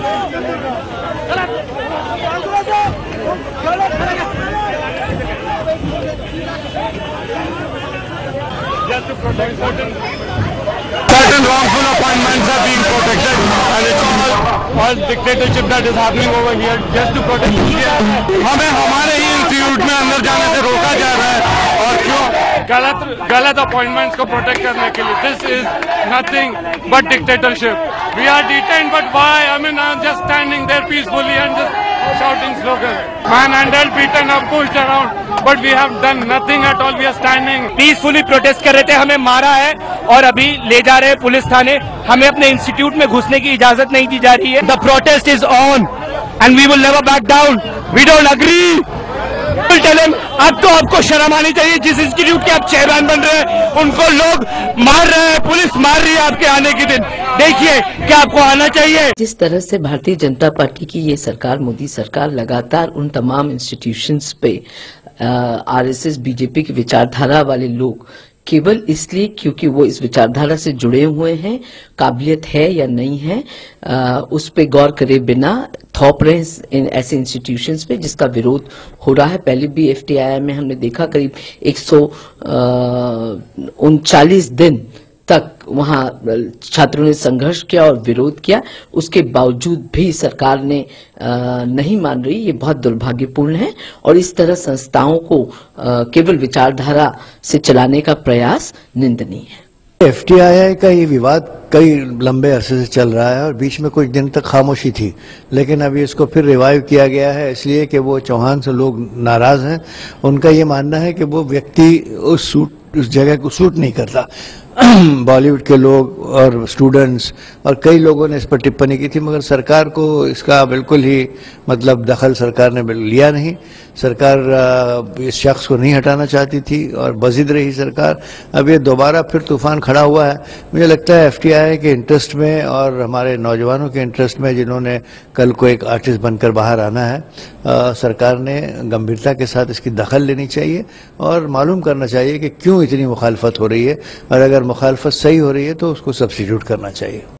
Just to protect certain wrongful appointments are being protected, and it's all dictatorship that is happening over here just to protect India. हमें हमारे ही institute में अंदर जाने से रोका जा रहा है, और क्यों? गलत अपॉइंटमेंट्स को प्रोटेक्ट करने के लिए. This is nothing but dictatorship. We are detained, but why? I mean, I'm just standing there peacefully and just shouting slogans. Manhandled, beaten up, pushed around, but we have done nothing at all. We are standing. Peacefully protest कर रहे थे, हमें मारा है और अभी ले जा रहे हैं पुलिस थाने. हमें अपने इंस्टीट्यूट में घुसने की इजाजत नहीं दी जा रही है. The protest is on and we will never back down. We don't agree. अब तो आपको शर्म आनी चाहिए. जिस इंस्टीट्यूट के आप चेयरमैन बन रहे हैं उनको लोग मार रहे हैं, पुलिस मार रही है आपके आने के दिन. देखिए क्या आपको आना चाहिए. जिस तरह से भारतीय जनता पार्टी की ये सरकार, मोदी सरकार, लगातार उन तमाम इंस्टीट्यूशंस पे आरएसएस बीजेपी की विचारधारा वाले लोग केवल इसलिए क्योंकि वो इस विचारधारा से जुड़े हुए हैं, काबिलियत है या नहीं है, उस पे गौर करे बिना थोप रहे इन ऐसे इंस्टीट्यूशंस पे जिसका विरोध हो रहा है. पहले भी एफटीआई में हमने देखा करीब 139 दिन तक वहां छात्रों ने संघर्ष किया और विरोध किया. उसके बावजूद भी सरकार ने नहीं मान रही. ये बहुत दुर्भाग्यपूर्ण है और इस तरह संस्थाओं को केवल विचारधारा से चलाने का प्रयास निंदनीय है. एफटीआई का ये विवाद कई लंबे अरसे से चल रहा है और बीच में कुछ दिन तक खामोशी थी, लेकिन अभी इसको फिर रिवाइव किया गया है इसलिए कि वो चौहान से लोग नाराज हैं. उनका ये मानना है कि वो व्यक्ति उस जगह को सूट नहीं करता. बॉलीवुड के लोग और स्टूडेंट्स और कई लोगों ने इस पर टिप्पणी की थी, मगर सरकार को इसका बिल्कुल ही मतलब दखल सरकार ने लिया नहीं. सरकार इस शख्स को नहीं हटाना चाहती थी और बजिद रही सरकार. अब ये दोबारा फिर तूफान खड़ा हुआ है. मुझे लगता है एफटीआई के इंटरेस्ट में और हमारे नौजवानों के इंटरेस्ट में, जिन्होंने कल को एक आर्टिस्ट बनकर बाहर आना है, सरकार ने गंभीरता के साथ इसकी दखल लेनी चाहिए और मालूम करना चाहिए कि क्यों इतनी मुखालफत हो रही है, और अगर मुखालफत सही हो रही है तो उसको सब्स्टिट्यूट करना चाहिए.